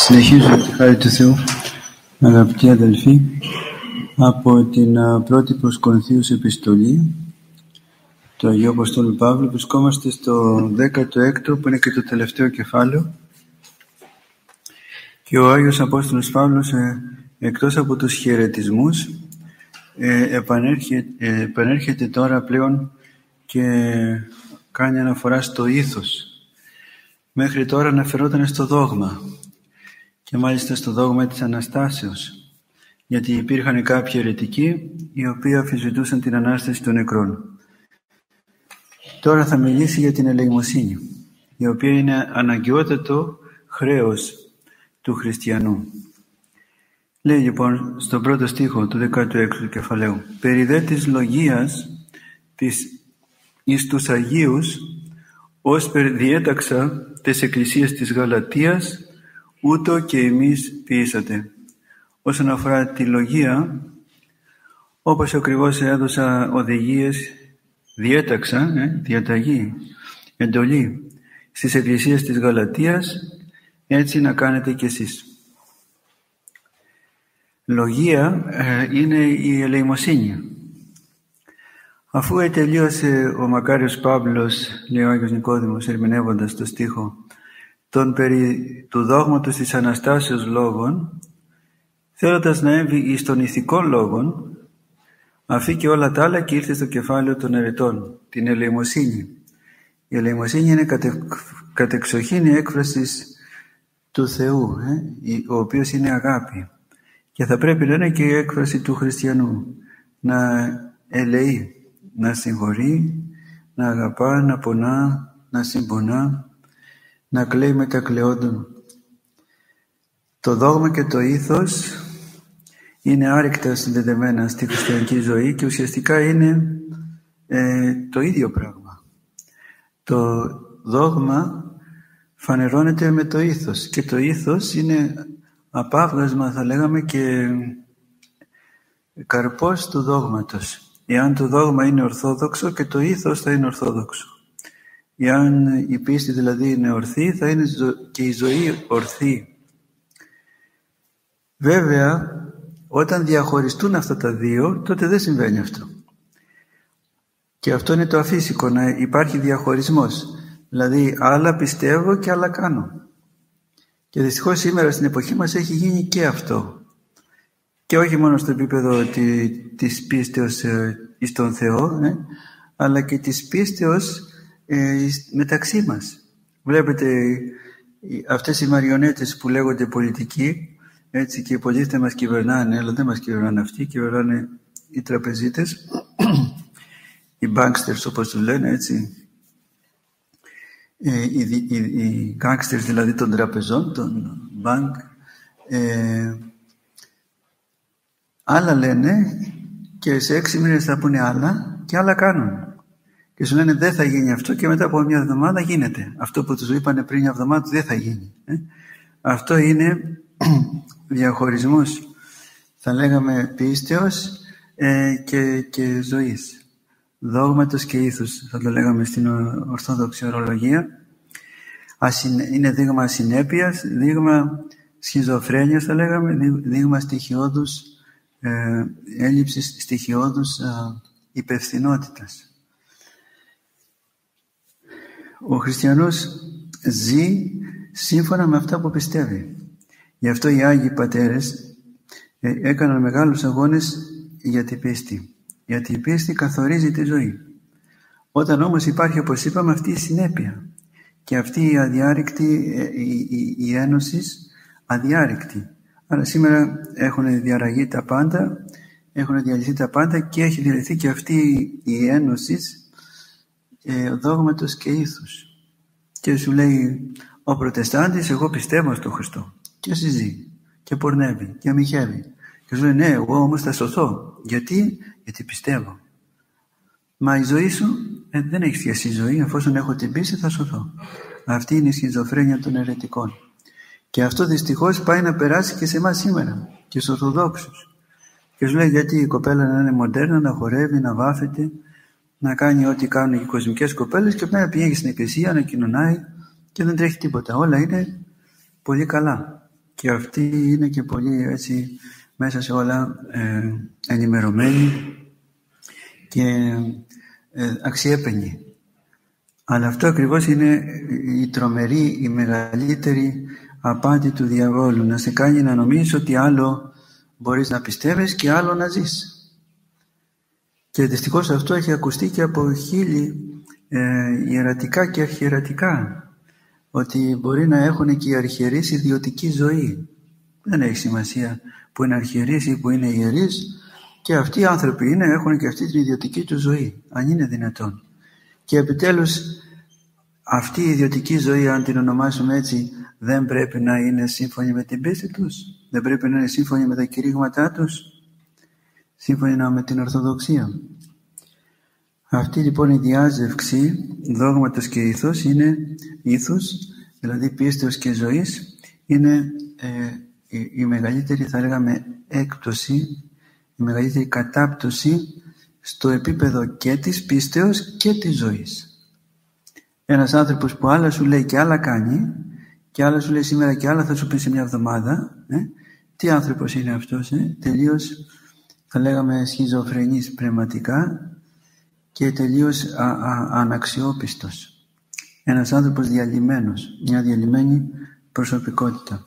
Συνεχίζω με τη χάρη του Θεού, αγαπητοί αδελφοί, από την πρώτη προς Κορινθίους επιστολή του Αγίου Αποστόλου Παύλου. Βρισκόμαστε στο 16ο που είναι και το τελευταίο κεφάλαιο, και ο Άγιος Απόστολος Παύλος εκτός από τους χαιρετισμούς επανέρχεται τώρα πλέον και κάνει αναφορά στο ήθος. Μέχρι τώρα αναφερόταν στο δόγμα, και μάλιστα στο δόγμα της Αναστάσεως, γιατί υπήρχαν κάποιοι αιρετικοί οι οποίοι αμφισβητούσαν την Ανάσταση των νεκρών. Τώρα θα μιλήσει για την ελεημοσύνη, η οποία είναι αναγκαιότατο χρέος του χριστιανού. Λέει λοιπόν στον πρώτο στίχο του 16ου κεφαλαίου: «Περί δε της λογίας εις τους Αγίους, ως διέταξα τες εκκλησίες της Γαλατίας, ούτω και εμείς ποιήσατε». Όσον αφορά τη λογία, όπως ακριβώς έδωσα οδηγίες, διέταξα, διαταγή, εντολή στις εκκλησίες της Γαλατίας, έτσι να κάνετε κι εσείς. Λογία είναι η ελεημοσύνη. Αφού τελείωσε ο μακάριος Παύλος, λέει ο Άγιος Νικόδημος, ερμηνεύοντας το στίχο, τον περί του δόγματος της Αναστάσεως λόγων, θέλοντας να έμβει εις των ηθικών λόγων, αφήκε όλα τα άλλα και ήρθε στο κεφάλαιο των αιρετών, την ελεημοσύνη. Η ελεημοσύνη είναι κατεξοχήν η έκφραση του Θεού, ο οποίος είναι αγάπη. Και θα πρέπει να είναι και η έκφραση του χριστιανού, να ελεεί, να συγχωρεί, να αγαπά, να πονά, να συμπονά, να κλαίει με τα κλαιόντων. Το δόγμα και το ήθος είναι άρρηκτα συνδεδεμένα στη χριστιανική ζωή και ουσιαστικά είναι το ίδιο πράγμα. Το δόγμα φανερώνεται με το ήθος, και το ήθος είναι απάβγασμα, θα λέγαμε, και καρπός του δόγματος. Εάν το δόγμα είναι ορθόδοξο, και το ήθος θα είναι ορθόδοξο. Εάν η πίστη δηλαδή είναι ορθή, θα είναι και η ζωή ορθή. Βέβαια, όταν διαχωριστούν αυτά τα δύο, τότε δεν συμβαίνει αυτό. Και αυτό είναι το αφύσικο, να υπάρχει διαχωρισμός. Δηλαδή, άλλα πιστεύω και άλλα κάνω. Και δυστυχώς σήμερα στην εποχή μας έχει γίνει και αυτό. Και όχι μόνο στο επίπεδο της πίστεως εις τον Θεό, αλλά και της πίστεως μεταξύ μας. Βλέπετε αυτές οι μαριονέτες που λέγονται πολιτικοί, έτσι, και υποτίθεται μας κυβερνάνε, αλλά δεν μας κυβερνάνε αυτοί, κυβερνάνε οι τραπεζίτες, οι banksters όπως τους λένε, έτσι, οι gangsters δηλαδή των τραπεζών, των bank. Άλλα λένε και σε 6 μήνες θα πούνε άλλα και άλλα κάνουν. Και σου λένε δεν θα γίνει αυτό και μετά από μια εβδομάδα γίνεται. Αυτό που τους είπανε πριν μια εβδομάδα δεν θα γίνει. Αυτό είναι διαχωρισμός, θα λέγαμε, πίστεως και ζωής. Δόγματος και ήθους, θα το λέγαμε στην Ορθόδοξη ορολογία. Είναι δείγμα ασυνέπειας, δείγμα σχιζοφρένειας, θα λέγαμε, δείγμα στοιχειώδους, έλλειψης στοιχειώδους υπευθυνότητας. Ο χριστιανός ζει σύμφωνα με αυτά που πιστεύει. Γι' αυτό οι Άγιοι Πατέρες έκαναν μεγάλους αγώνες για την πίστη. Γιατί η πίστη καθορίζει τη ζωή. Όταν όμως υπάρχει, όπως είπαμε, αυτή η συνέπεια και αυτή η αδιάρρηκτη, η ένωση αδιάρρηκτη. Άρα σήμερα έχουν διαραγεί τα πάντα, έχουν διαλυθεί τα πάντα και έχει διαλυθεί και αυτή η ένωση δόγματος και ήθους. Και σου λέει ο Προτεστάντης, εγώ πιστεύω στον Χριστό. Και συζεί και πορνεύει και αμυχεύει. Και σου λέει, ναι, εγώ όμως θα σωθώ. Γιατί πιστεύω. Μα η ζωή σου δεν έχει σχέση η ζωή, εφόσον έχω την πίστη θα σωθώ. Αυτή είναι η σχιζοφρένεια των αιρετικών. Και αυτό δυστυχώς πάει να περάσει και σε εμάς σήμερα, και στους Ορθοδόξους. Και σου λέει, γιατί η κοπέλα να είναι μοντέρνα, να χορεύει, να βάφεται, να κάνει ό,τι κάνουν οι κοσμικές κοπέλες, και πρέπει να πηγαίνει στην εκκλησία, να κοινωνάει και δεν τρέχει τίποτα. Όλα είναι πολύ καλά. και αυτοί είναι και πολύ έτσι μέσα σε όλα ενημερωμένοι και αξιέπαινοι. Αλλά αυτό ακριβώς είναι η τρομερή, η μεγαλύτερη απάτη του διαβόλου, να σε κάνει να νομίζεις ότι άλλο μπορείς να πιστεύεις και άλλο να ζεις. Και δυστυχώς αυτό έχει ακουστεί και από χίλιοι ιερατικά και αρχιερατικά, ότι μπορεί να έχουν και οι αρχιερείς ιδιωτική ζωή. Δεν έχει σημασία που είναι αρχιερείς ή που είναι ιερείς, και αυτοί οι άνθρωποι έχουν και αυτή την ιδιωτική του ζωή, αν είναι δυνατόν. Και επιτέλους αυτή η ιδιωτική ζωή, αν την ονομάσουμε έτσι, δεν πρέπει να είναι σύμφωνη με την πίστη τους, δεν πρέπει να είναι σύμφωνη με τα κηρύγματά τους, σύμφωνη με την Ορθοδοξία. Αυτή λοιπόν η διάζευξη δόγματος και ήθους, δηλαδή πίστεως και ζωής, είναι η μεγαλύτερη, θα λέγαμε, έκπτωση, η μεγαλύτερη κατάπτωση στο επίπεδο και της πίστεως και της ζωής. Ένας άνθρωπος που άλλα σου λέει και άλλα κάνει, και άλλα σου λέει σήμερα και άλλα θα σου πει σε μια εβδομάδα, τι άνθρωπος είναι αυτός? Τελείως, θα λέγαμε, σχιζοφρενής πνευματικά και τελείως αναξιόπιστος. Ένας άνθρωπος διαλυμένος, μια διαλυμένη προσωπικότητα.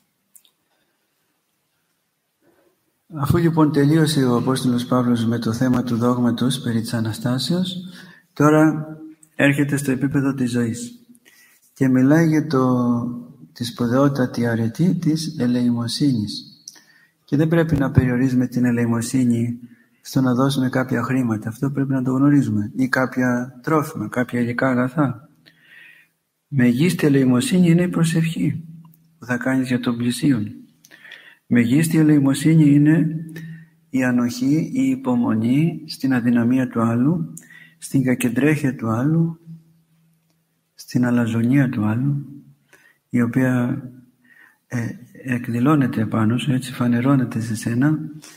Αφού λοιπόν τελείωσε ο Απόστολος Παύλος με το θέμα του δόγματος περί της Αναστάσεως, τώρα έρχεται στο επίπεδο της ζωής και μιλάει για τη σπουδαιότατη αρετή της ελεημοσύνης. Και δεν πρέπει να περιορίζουμε την ελεημοσύνη στο να δώσουμε κάποια χρήματα, αυτό πρέπει να το γνωρίζουμε, ή κάποια τρόφιμα, κάποια υλικά αγαθά. Μεγίστη ελεημοσύνη είναι η προσευχή που θα κάνεις για τον πλησίον. Μεγίστη ελεημοσύνη είναι η ανοχή, η υπομονή στην αδυναμία του άλλου, στην κακεντρέχεια του άλλου, στην αλαζονία του άλλου, η οποία εκδηλώνεται επάνω σου, έτσι φανερώνεται σε σένα,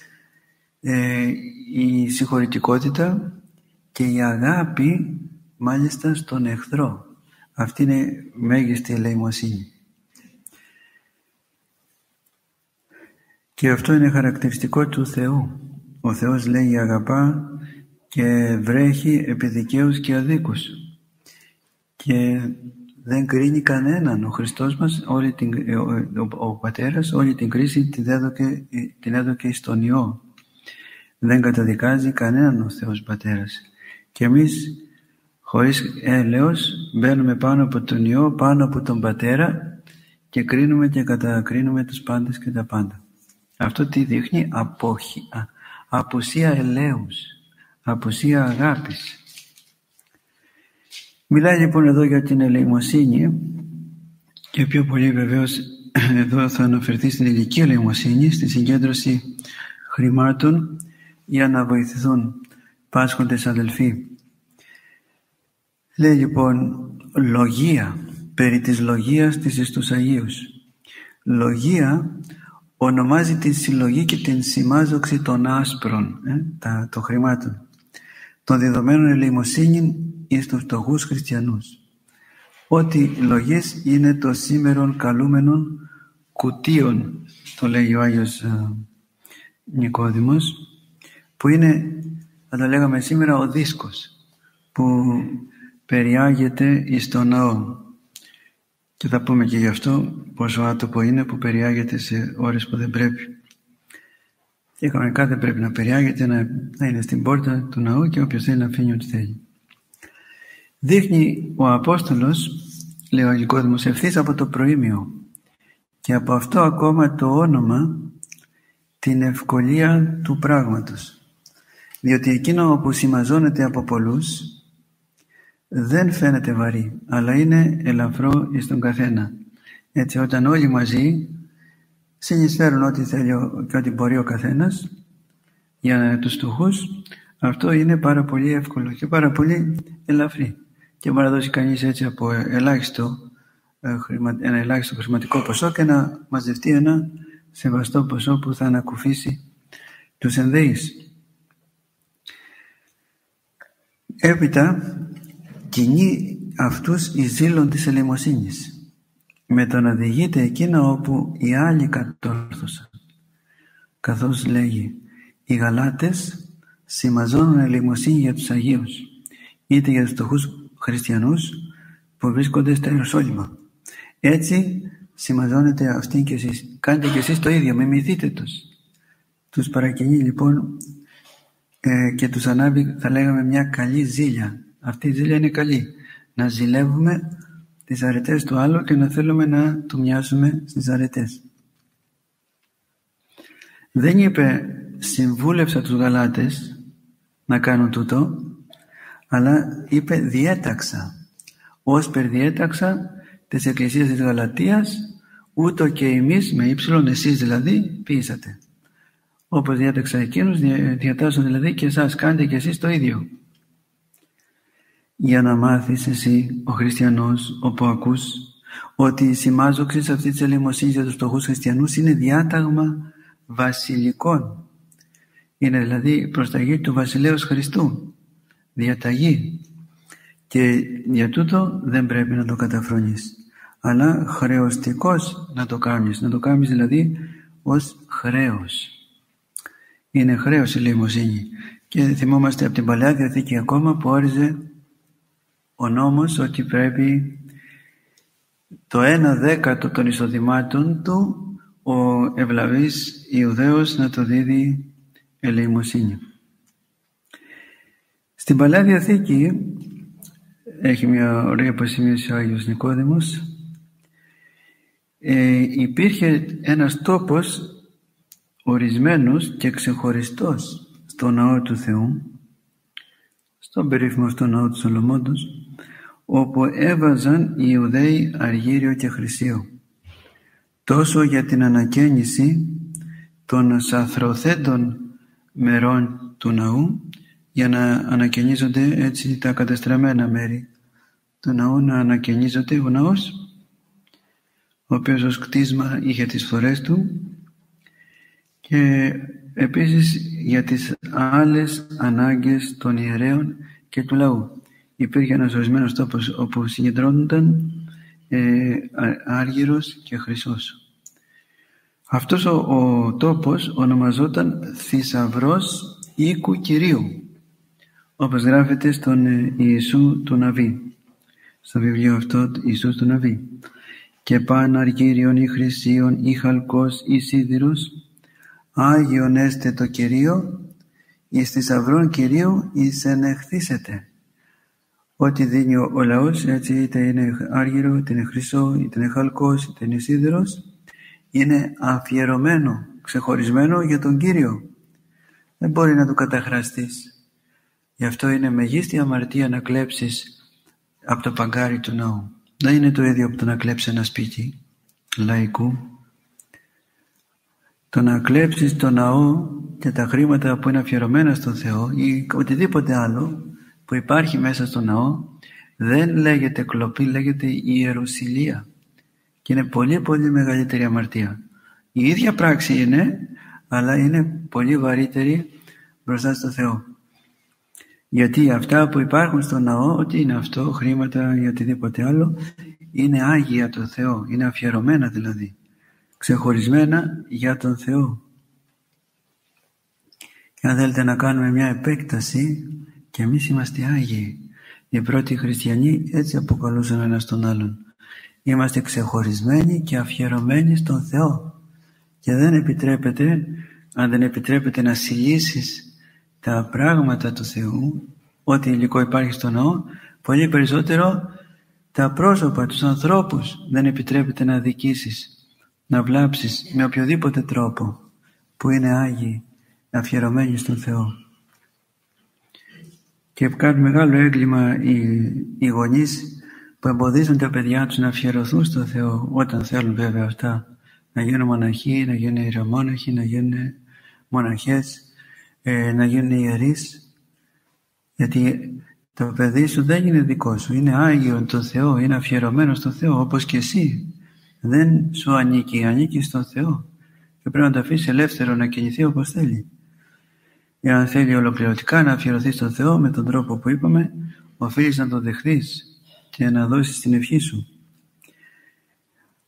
η συγχωρητικότητα και η αγάπη μάλιστα στον εχθρό. Αυτή είναι μέγιστη ελεημοσύνη. Και αυτό είναι χαρακτηριστικό του Θεού. Ο Θεός λέει αγαπά και βρέχει επί δικαίους και αδίκους. Και δεν κρίνει κανέναν. Ο Χριστός μας, ο Πατέρας, όλη την κρίση την έδωκε στον Υιό. Δεν καταδικάζει κανέναν ο Θεός Πατέρας. Και εμείς, χωρίς έλεος, μπαίνουμε πάνω από τον Υιό, πάνω από τον Πατέρα και κρίνουμε και κατακρίνουμε τους πάντες και τα πάντα. Αυτό τι δείχνει? Απουσία ελέους, απουσία αγάπης. Μιλάει λοιπόν εδώ για την ελεημοσύνη και πιο πολύ βεβαίως εδώ θα αναφερθεί στην ηλική ελεημοσύνη, στη συγκέντρωση χρημάτων για να βοηθηθούν πάσχοντες αδελφοί. Λέει λοιπόν λογία, περί της λογίας της εις τους Αγίους. Λογία ονομάζει την συλλογή και την σημάζοξη των άσπρων, των χρημάτων, των δεδομένων ελεημοσύνη εις τους φτωχούς χριστιανούς. Ότι λογής είναι το σήμερον καλούμενον κουτίων, το λέει ο Άγιος Νικόδημος, που είναι, θα το λέγαμε σήμερα, ο δίσκος που περιάγεται εις το ναό. Και θα πούμε και γι' αυτό πόσο άτομο είναι που περιάγεται σε ώρες που δεν πρέπει. Και κανονικά δεν πρέπει να περιάγεται, να είναι στην πόρτα του ναού και όποιος θέλει να αφήνει ό,τι θέλει. Δείχνει ο Απόστολος, λέει ο Νικόδημος, ευθύς από το προήμιο και από αυτό ακόμα το όνομα την ευκολία του πράγματος. Διότι εκείνο που συμμαζώνεται από πολλούς δεν φαίνεται βαρύ, αλλά είναι ελαφρό εις τον καθένα. Έτσι όταν όλοι μαζί συνεισφέρουν ό,τι θέλει και ό,τι μπορεί ο καθένας για τους φτωχούς, αυτό είναι πάρα πολύ εύκολο και πάρα πολύ ελαφρύ. Και μπορεί να δώσει κανείς έτσι από ένα ελάχιστο χρηματικό ποσό και να μαζευτεί ένα σεβαστό ποσό που θα ανακουφίσει τους ενδεείς. Έπειτα κινεί αυτούς εις ζήλων της ελεημοσύνης. με το να διηγείται εκείνο όπου οι άλλοι κατόρθωσαν. Καθώς λέγει, οι Γαλάτες συμμαζώνουν ελεημοσύνη για τους Αγίους, είτε για τους φτωχούς χριστιανούς που βρίσκονται στα Ιεροσόλυμα. Έτσι συμμαζώνετε αυτοί και εσείς. Κάντε και εσείς το ίδιο, μιμηθείτε τους. Τους παρακινεί λοιπόν και τους ανάβει, θα λέγαμε, μια καλή ζήλια. Αυτή η ζήλια είναι καλή. Να ζηλεύουμε τις αρετές του άλλου και να θέλουμε να του μοιάζουμε στις αρετές. Δεν είπε συμβούλευσα τους Γαλάτες να κάνουν τούτο, αλλά είπε διέταξα. Ως περδιέταξα της Εκκλησίας της Γαλατίας, ούτω και εμείς με ύψιλον, εσείς δηλαδή, ποιήσατε. Όπως διέταξα εκείνους, διατάσσω δηλαδή και εσάς, κάντε και εσείς το ίδιο. Για να μάθεις εσύ, ο χριστιανός, όπου ακούς, ότι η συμμάζοξη αυτή της ελεημοσύνης για τους φτωχούς χριστιανούς είναι διάταγμα βασιλικών. Είναι δηλαδή προσταγή του βασιλέως Χριστού. Διαταγή. Και για τούτο δεν πρέπει να το καταφρονείς, αλλά χρεωστικός να το κάνεις. Να το κάνεις δηλαδή ως χρέος. Είναι χρέος η ελεημοσύνη. Και θυμόμαστε από την Παλαιά Διαθήκη ακόμα που όριζε ο νόμος ότι πρέπει το 1/10 των εισοδημάτων του ο ευλαβής Ιουδαίος να το δίδει ελεημοσύνη. Στην Παλαιά Διαθήκη έχει μια ωραία υποσημείωση ο Άγιος Νικόδημος. Υπήρχε ένας τόπος ορισμένος και ξεχωριστός στο ναό του Θεού, στον περίφημο αυτό ναό του Σολομώντος, όπου έβαζαν οι Ιουδαίοι αργύριο και χρυσίο, τόσο για την ανακαίνιση των σαθροθέντων μερών του ναού, για να ανακαινίζονται έτσι τα κατεστραμμένα μέρη του ναού, να ανακαινίζονται ο ναός, ο οποίος ως κτίσμα είχε τις φορές του, και επίσης για τις άλλες ανάγκες των ιερέων και του λαού. Υπήρχε ένας ορισμένος τόπος όπου συγκεντρώνονταν άργυρος και χρυσός. Αυτός ο τόπος ονομαζόταν Θησαυρός Οίκου Κυρίου, όπως γράφεται στον Ιησού του Ναβί, στο βιβλίο αυτό Ιησούς του Ναβί. Και παν αργύριον ή χρυσίον ή χαλκός ή σίδηρος, Άγιον έστε το Κυρίο, εις θησαυρών Κυρίου εις ενεχθήσετε. Ό,τι δίνει ο λαός, έτσι είτε είναι άργυρο, είτε είναι χρυσό, είτε είναι χαλκός, είτε είναι σίδηρος, είναι αφιερωμένο, ξεχωρισμένο για τον Κύριο. Δεν μπορεί να του καταχραστείς. Γι' αυτό είναι μεγίστη αμαρτία να κλέψεις από το παγκάρι του ναού. Δεν είναι το ίδιο από το να κλέψεις ένα σπίτι λαϊκού. Το να κλέψεις το ναό και τα χρήματα που είναι αφιερωμένα στον Θεό ή οτιδήποτε άλλο που υπάρχει μέσα στο ναό, δεν λέγεται κλοπή, λέγεται ιεροσυλία. Και είναι πολύ πολύ μεγαλύτερη αμαρτία. Η ίδια πράξη είναι, αλλά είναι πολύ βαρύτερη μπροστά στο Θεό. Γιατί αυτά που υπάρχουν στο ναό, ό,τι είναι αυτό, χρήματα ή οτιδήποτε άλλο, είναι άγια το Θεό, είναι αφιερωμένα δηλαδή, ξεχωρισμένα για τον Θεό. Και αν θέλετε να κάνουμε μια επέκταση, και εμείς είμαστε άγιοι. Οι πρώτοι χριστιανοί έτσι αποκαλούσαν ένας τον άλλον. Είμαστε ξεχωρισμένοι και αφιερωμένοι στον Θεό. Και δεν επιτρέπεται, αν δεν επιτρέπεται να συλλήσεις τα πράγματα του Θεού, ό,τι υλικό υπάρχει στο ναό, πολύ περισσότερο τα πρόσωπα, τους ανθρώπους, δεν επιτρέπεται να αδικήσεις, να βλάψεις με οποιοδήποτε τρόπο που είναι άγιοι, αφιερωμένοι στον Θεό. Και κάνουν μεγάλο έγκλημα οι γονείς που εμποδίζουν τα παιδιά τους να αφιερωθούν στο Θεό, όταν θέλουν βέβαια αυτά, να γίνουν μοναχοί, να γίνουν ιερομόναχοι, να γίνουν μοναχές, να γίνουν ιερείς. Γιατί το παιδί σου δεν είναι δικό σου, είναι άγιο το Θεό, είναι αφιερωμένο στο Θεό, όπως και εσύ. Δεν σου ανήκει, ανήκει στον Θεό. Και πρέπει να το αφήσει ελεύθερο να κινηθεί όπως θέλει. Εάν θέλει ολοκληρωτικά να αφιερωθεί στον Θεό με τον τρόπο που είπαμε, οφείλεις να το δεχθείς και να δώσεις την ευχή σου.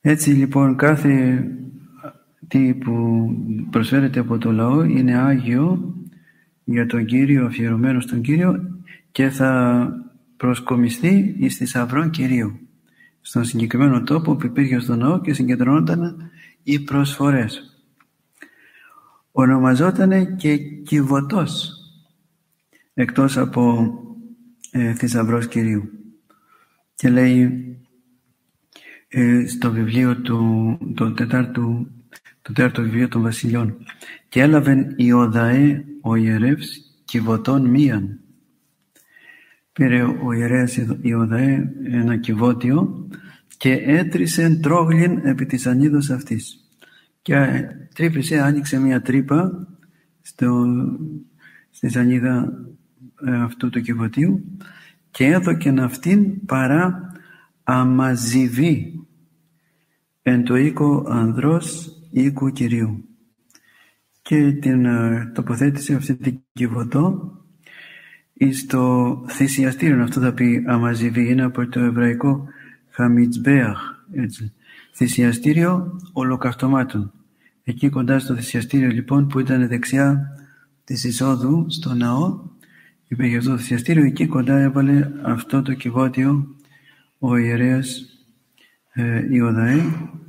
Έτσι λοιπόν κάθε τι που προσφέρεται από το λαό είναι άγιο για τον Κύριο, αφιερωμένο στον Κύριο, και θα προσκομιστεί εις θησαυρών Κυρίου, στον συγκεκριμένο τόπο που υπήρχε στον ναό και συγκεντρωνόταν οι προσφορές. Ονομαζότανε και Κιβωτός, εκτός από θησαυρός Κυρίου. Και λέει στο βιβλίο το τέταρτο βιβλίο των Βασιλιών, και έλαβεν Ιωδαέ ο ιερεύς Κιβωτών μίαν. Πήρε ο ιερέας Ιωδαέ ένα κυβότιο και έτρισεν τρόγλιν επί της ανίδος αυτής. Και τρύπησε, άνοιξε μια τρύπα στη σανίδα αυτού του κυβωτίου και έδωκεν αυτήν παρά αμαζιβή εν το οίκο ανδρός οίκου Κυρίου. Και την τοποθέτησε αυτή την κυβωτό στο θυσιαστήριο. Αυτό θα πει αμαζιβή, είναι από το εβραϊκό χαμιτσμπέαχ, θυσιαστήριο ολοκαυτωμάτων. Εκεί κοντά στο θυσιαστήριο λοιπόν που ήταν δεξιά της εισόδου στο ναό, υπήρχε αυτό το θυσιαστήριο, εκεί κοντά έβαλε αυτό το κυβότιο ο ιερέας Ιωδαέ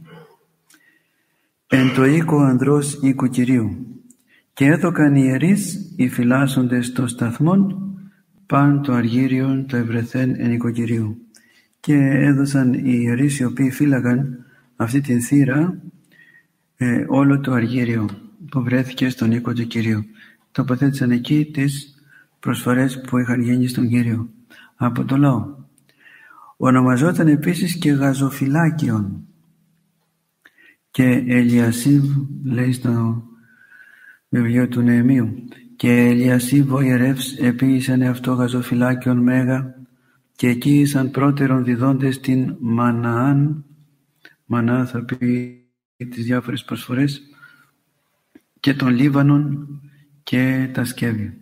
εν το οίκο ανδρός οίκου Κυρίου. Και έδωκαν οι ιερείς οι φυλάσσοντες των σταθμών παν το αργύριον το ευρεθέν εν οίκο Κυρίου. Και έδωσαν οι ιερείς οι οποίοι φύλαγαν αυτή την θύρα όλο το αργύριο που βρέθηκε στον οίκο του Κυρίου. Τοποθέτησαν εκεί τις προσφορές που είχαν γίνει στον Κύριο από το λαό. Ονομαζόταν επίσης και γαζοφυλάκιον. Και Ελιασίβ, λέει στο βιβλίο του Νεεμίου, και Ελιασίβ ο ιερεύς επίησαν αυτό γαζοφυλάκιον μέγα, και εκεί ήσαν πρώτερον διδόντες την Μαναάν, Μανά θα πει τις διάφορες προσφορές, και των Λίβανων και τα σκεύη.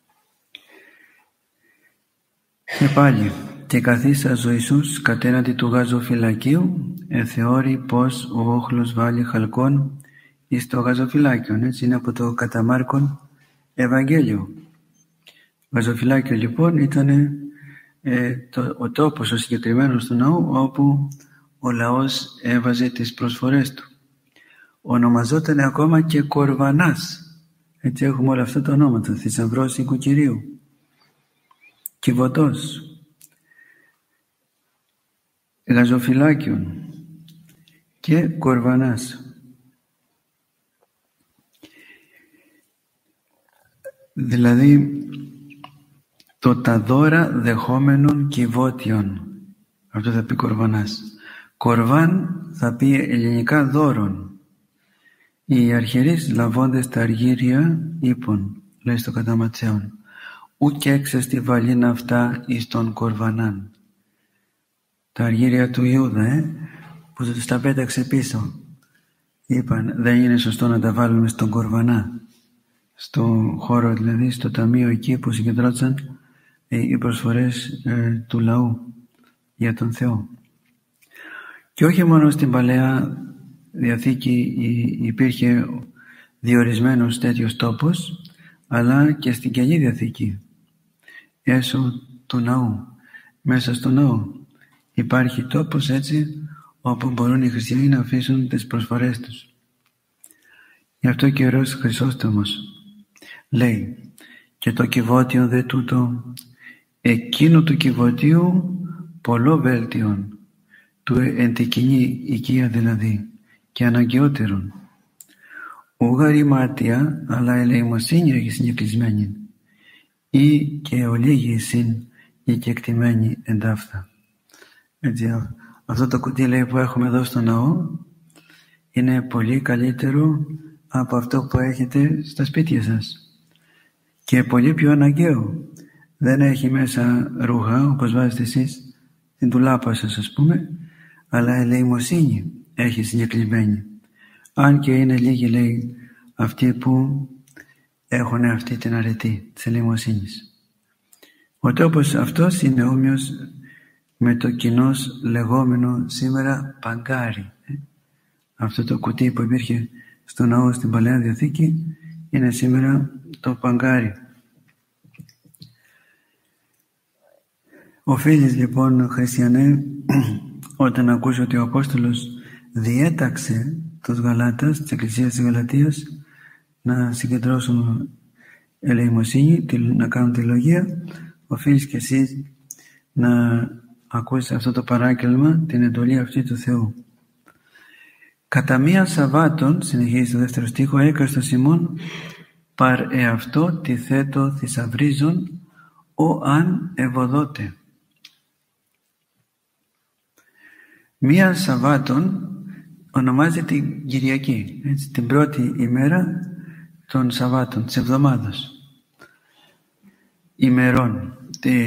Και πάλι, και καθίσας ο Ιησούς κατέναντι του γαζοφυλακίου, εθεώρη πως ο όχλος βάλει χαλκόν εις το γαζοφυλάκιον. Έτσι είναι από το κατά Μάρκον Ευαγγέλιο. Γαζοφυλάκιο λοιπόν ήταν ο τόπος ο συγκεκριμένος του ναού όπου ο λαός έβαζε τις προσφορές του. Ονομαζόταν ακόμα και Κορβανάς. Έτσι έχουμε όλα αυτά τα ονόματα. Θησαυρός οίκου Κυρίου, Κιβωτός, γαζοφυλάκιον και Κορβανάς. Δηλαδή το τα δώρα δεχόμενων κυβότιων. Αυτό θα πει Κορβανάς. Κορβάν θα πει ελληνικά δώρον. Οι αρχιερείς λαβώντες τα αργύρια είπων, λέει στο κατά Ματθαίον, ουκ έξεστη βαλήν αυτά εις τον Κορβανάν. Τα αργύρια του Ιούδα που τους τα πέταξε πίσω. Είπαν δεν είναι σωστό να τα βάλουμε στον Κορβανά. Στο χώρο δηλαδή, στο ταμείο εκεί που συγκεντρώθηκαν οι προσφορές του λαού για τον Θεό. Και όχι μόνο στην Παλαιά Διαθήκη υπήρχε διορισμένος τέτοιος τόπος, αλλά και στην Καινή Διαθήκη, έσω του ναού, μέσα στο ναό υπάρχει τόπος έτσι όπου μπορούν οι χριστιανοί να αφήσουν τις προσφορές τους. Γι' αυτό και ο Ιερός Χρυσόστομος λέει, και το κυβότιο δε τούτο, εκείνο του κυβωτίου πολλό βέλτιον, του εν τη κοινή οικία δηλαδή, και αναγκαιότερον. Ούγαρη μάτια, αλλά ελεημοσύνη έχει συνεκλεισμένη, ή και ολίγη συν η κεκτημένη εντάφθα. Έτσι, αυτό το κουτί λέει που έχουμε εδώ στο ναό είναι πολύ καλύτερο από αυτό που έχετε στα σπίτια σας και πολύ πιο αναγκαίο. Δεν έχει μέσα ρούχα όπως βάζετε εσείς την τουλάπα σας ας πούμε, αλλά ελεημοσύνη έχει συγκεκριμένη. Αν και είναι λίγοι λέει αυτοί που έχουν αυτή την αρετή της ελεημοσύνης. Ο τόπος αυτός είναι όμοιος με το κοινώς λεγόμενο σήμερα παγκάρι. Αυτό το κουτί που υπήρχε στο ναό στην Παλαιά Διαθήκη είναι σήμερα το παγκάρι. Οφείλεις λοιπόν, χριστιανέ, όταν ακούσει ότι ο Απόστολος διέταξε τους Γαλάτας της Εκκλησίας της Γαλατίας να συγκεντρώσουν ελεημοσύνη, να κάνουν τη λογία, οφείλεις και εσύ να ακούσεις αυτό το παράκελμα, την εντολή αυτή του Θεού. Κατά μία Σαββάτων, συνεχίζει το δεύτερο στίχο, έκαστος ημών παρ' εαυτό τη θέτω θησαυρίζον ο αν ευωδότε. Μία Σαββάτων ονομάζεται την Κυριακή, έτσι, την πρώτη ημέρα των Σαββάτων, της εβδομάδας, ημερών,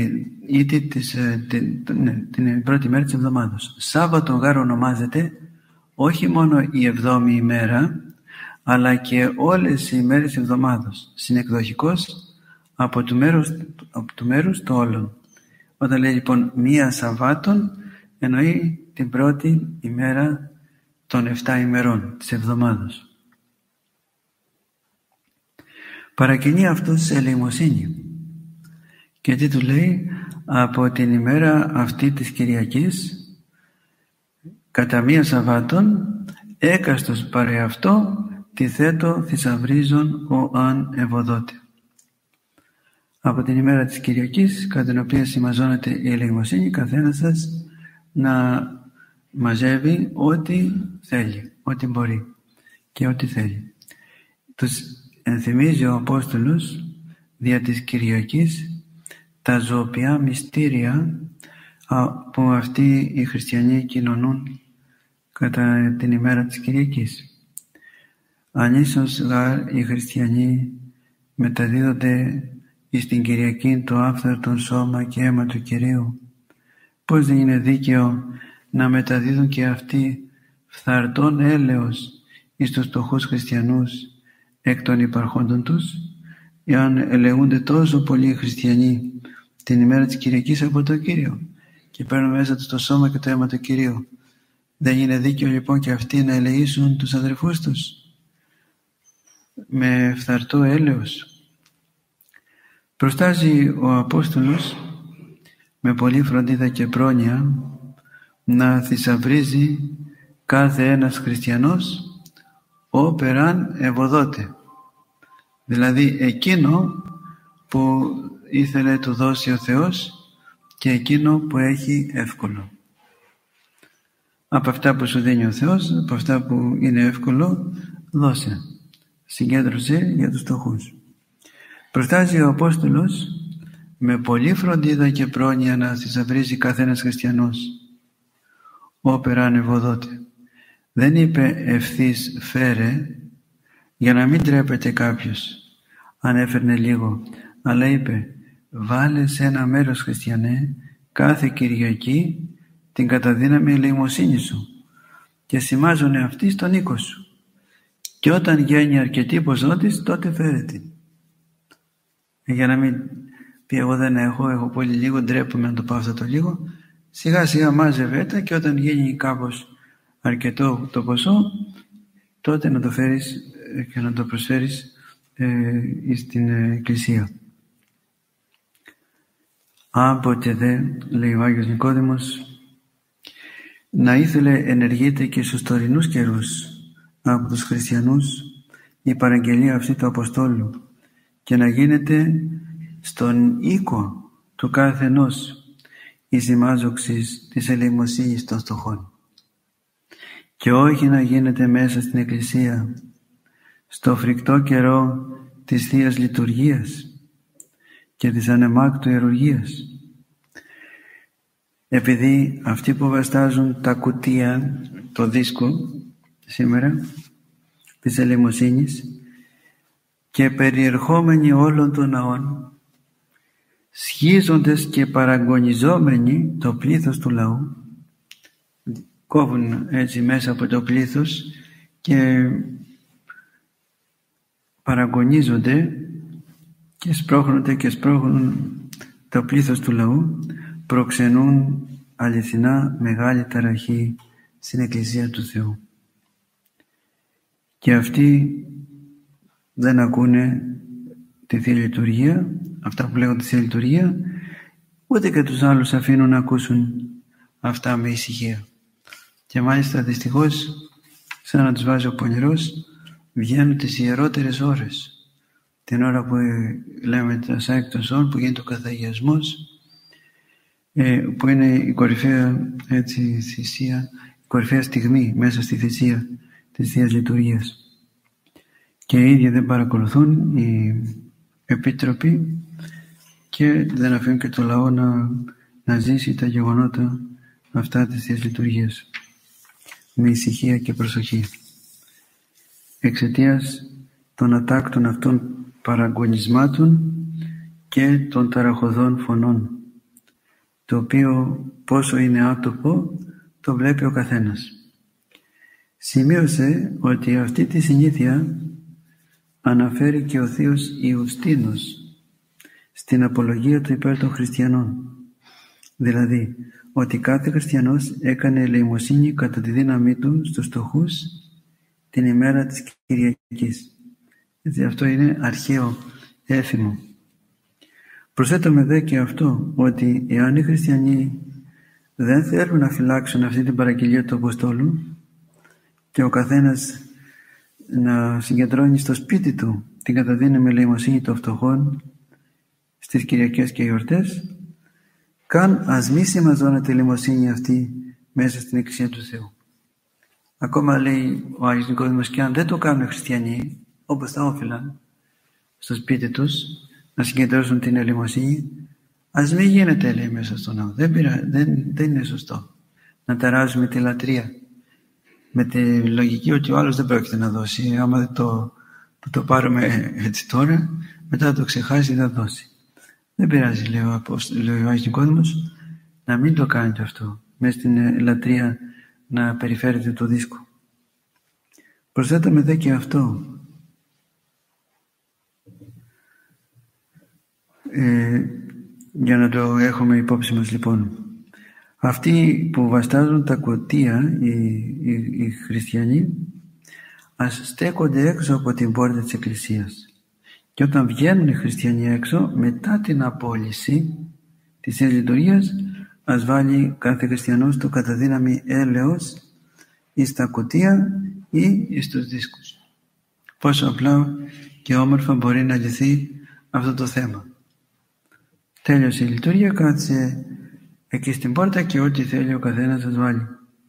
την πρώτη μέρα της εβδομάδας. Σάββατο γάρ ονομάζεται όχι μόνο η εβδόμη ημέρα, αλλά και όλες οι ημέρες της εβδομάδας, συνεκδοχικός από του μέρους το όλων. Όταν λέει λοιπόν μία Σαββάτων, εννοεί την πρώτη ημέρα των 7 ημερών της εβδομάδας. Παρακινεί αυτός σε ελεημοσύνη. Και τι του λέει? Από την ημέρα αυτή της Κυριακής, κατά μία Σαββάτων, έκαστος παρ' αυτό τη θέτω θησαυρίζον ο αν ευωδότε. Από την ημέρα της Κυριακής, κατά την οποία συμμαζώνεται η ελεημοσύνη, καθένας σας να μαζεύει ό,τι θέλει, ό,τι μπορεί και ό,τι θέλει. Τους ενθυμίζει ο Απόστολος δια της Κυριακής τα ζωοποιά μυστήρια που αυτοί οι χριστιανοί κοινωνούν κατά την ημέρα της Κυριακής. Αν ίσως οι χριστιανοί μεταδίδονται στην Κυριακή το άφθαρτον σώμα και αίμα του Κυρίου, πώς δεν είναι δίκαιο να μεταδίδουν και αυτοί φθαρτόν έλεος εις τους φτωχούς χριστιανούς εκ των υπαρχόντων τους, εάν ελεούνται τόσο πολλοί χριστιανοί την ημέρα της Κυριακής από τον Κύριο και παίρνουν μέσα τους το σώμα και το αίμα του Κυρίου? Δεν είναι δίκαιο λοιπόν και αυτοί να ελεήσουν τους αδερφούς τους με φθαρτό έλεος? Προστάζει ο Απόστολος με πολλή φροντίδα και πρόνοια να θησαυρίζει κάθε ένας χριστιανός όπεραν ευωδότε, δηλαδή εκείνο που ήθελε του δώσει ο Θεός και εκείνο που έχει εύκολο. Από αυτά που σου δίνει ο Θεός, από αυτά που είναι εύκολο, δώσε, συγκέντρωσε για τους φτωχούς. Προστάζει ο Απόστολος με πολλή φροντίδα και πρόνοια να θησαυρίζει κάθε ένας χριστιανός όπεραν ευωδότε. Δεν είπε ευθύς φέρε για να μην τρέπεται κάποιος αν έφερνε λίγο, αλλά είπε βάλε σε ένα μέρος, χριστιανέ, κάθε Κυριακή την καταδύναμη ελεημοσύνη σου και σημάζωνε αυτή στον οίκο σου, και όταν γίνει αρκετή ποσότης τότε φέρε την. Για να μην πει εγώ δεν έχω πολύ λίγο, ντρέπομαι να το πάω αυτό το λίγο, σιγά σιγά μάζευε τα και όταν γίνει κάπως αρκετό το ποσό, τότε να το φέρεις και να το προσφέρεις στην Εκκλησία. Άποτε δε, λέει ο Άγιος Νικόδημος, να ήθελε ενεργείται και στους τωρινούς καιρούς από τους χριστιανούς η παραγγελία αυτή του Αποστόλου και να γίνεται στον οίκο του κάθε ενός η συμμάζοξη της ελεημοσύνης των φτωχών, και όχι να γίνεται μέσα στην Εκκλησία στο φρικτό καιρό της Θείας Λειτουργίας και της ανεμάκτου ιερουργίας. Επειδή αυτοί που βαστάζουν τα κουτία, το δίσκο σήμερα της ελεημοσύνης και περιερχόμενοι όλων των ναών, σχίζοντες και παραγωνιζόμενοι το πλήθος του λαού, κόβουν έτσι μέσα από το πλήθος και παραγωνίζονται και σπρώχνουν το πλήθος του λαού, προξενούν αληθινά μεγάλη ταραχή στην Εκκλησία του Θεού. και αυτοί δεν ακούνε τη Θεία Λειτουργία, αυτά που λέγονται τη Θεία Λειτουργία, ούτε και τους άλλους αφήνουν να ακούσουν αυτά με ησυχία. Και μάλιστα δυστυχώς, σαν να τους βάζει ο πονηρός, βγαίνουν τις ιερότερες ώρες. Την ώρα που λέμε τα σάικτος που γίνεται ο καθαγιασμός, που είναι η κορυφαία θυσία, η κορυφαία στιγμή μέσα στη θυσία της Θείας Λειτουργίας. Και οι ίδιοι δεν παρακολουθούν, οι επίτροποι, και δεν αφήνουν και το λαό να ζήσει τα γεγονότα αυτά της Θείας Λειτουργίας με ησυχία και προσοχή. Εξαιτίας των ατάκτων αυτών παραγωνισμάτων και των ταραχωδών φωνών, το οποίο πόσο είναι άτοπο το βλέπει ο καθένας. Σημείωσε ότι αυτή τη συνήθεια αναφέρει και ο θείος Ιουστίνος στην απολογία του υπέρ των χριστιανών. Δηλαδή, ότι κάθε χριστιανός έκανε ελεημοσύνη κατά τη δύναμή του στους φτωχούς την ημέρα της Κυριακής. Έτσι, αυτό είναι αρχαίο, έθιμο. Προσθέτουμε δε και αυτό, ότι εάν οι χριστιανοί δεν θέλουν να φυλάξουν αυτή την παραγγελία του Αποστόλου και ο καθένας να συγκεντρώνει στο σπίτι του την καταδύναμη ελεημοσύνη των φτωχών στις Κυριακές και γιορτές, καν ας μη συμμαζώνεται η ελεημοσύνη αυτή μέσα στην Εκκλησία του Θεού. Ακόμα λέει ο Άγιος Νικόδημος, και αν δεν το κάνουν οι χριστιανοί όπως θα όφυλαν στο σπίτι τους να συγκεντρώσουν την ελεημοσύνη, ας μην γίνεται, λέει, μέσα στον ναό. Δεν είναι σωστό να ταράζουμε τη λατρεία με τη λογική ότι ο άλλος δεν πρόκειται να δώσει. Άμα δεν το πάρουμε έτσι τώρα, μετά το ξεχάσει, θα δώσει. Δεν πειράζει, λέει ο Άγιος Νικόδημος, να μην το κάνετε αυτό, μέσα στην λατρεία να περιφέρετε το δίσκο. Προσθέτουμε δε και αυτό. Για να το έχουμε υπόψη μας, λοιπόν. Αυτοί που βαστάζουν τα κουτία, οι χριστιανοί, ας στέκονται έξω από την πόρτα της Εκκλησίας. Και όταν βγαίνουν οι χριστιανοί έξω, μετά την απόλυση της Θείας Λειτουργίας, ας βάλει κάθε χριστιανός το κατά δύναμη έλεος ή στα κουτία ή στους δίσκους. Πόσο απλά και όμορφα μπορεί να λυθεί αυτό το θέμα. Τέλειωσε η λειτουργία, κάτσε εκεί στην πόρτα και ό,τι θέλει ο καθένας σας βάλει.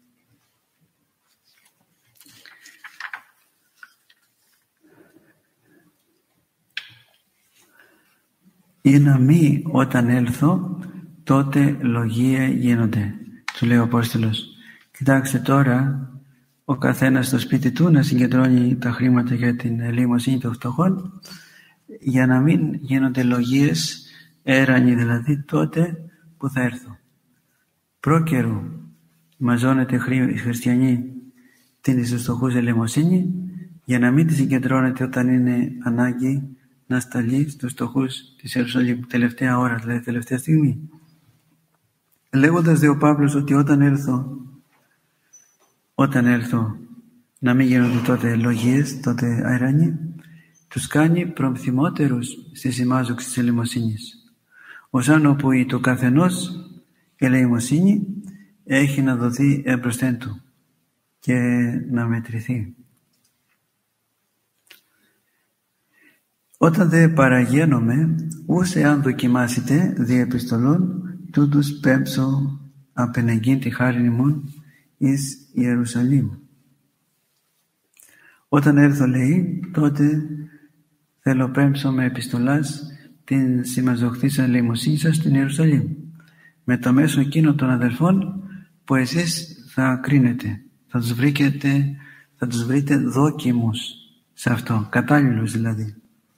Ή να μη όταν έλθω, τότε λογία γίνονται, του λέει ο Απόστολος. Κοιτάξτε τώρα ο καθένας στο σπίτι του να συγκεντρώνει τα χρήματα για την ελεημοσύνη των φτωχών, για να μην γίνονται λογίες, έρανοι δηλαδή, τότε που θα έρθω. Προκαιρού μαζώνεται οι χριστιανοί την στους φτωχούς ελεημοσύνη, για να μην τη συγκεντρώνεται όταν είναι ανάγκη να σταλεί στους φτωχούς της Ιερουσαλήμ, τελευταία ώρα, δηλαδή τελευταία στιγμή. Λέγοντας δε ο Παύλος ότι όταν έλθω να μην γίνονται τότε λογίες, τότε αεράνοι, τους κάνει προμθυμότερους στη συμμάζοξη της ελεημοσύνης. Ως αν όπου η το καθενός ελεημοσύνη έχει να δοθεί εμπροσθέν του και να μετρηθεί. Όταν δε παραγένομαι, ούσε αν δοκιμάσετε δι' επιστολών, τούτους πέμψω απενεγγύν τη χάριν ημών εις Ιερουσαλήμ. Όταν έρθω, λέει, τότε θέλω πέμψω με επιστολάς την συμμαζοχθήσα ελεημοσύνη σας στην Ιερουσαλήμ, με το μέσο εκείνο των αδελφών που εσείς θα κρίνετε, θα τους βρείτε δόκιμους σε αυτό, κατάλληλους δηλαδή.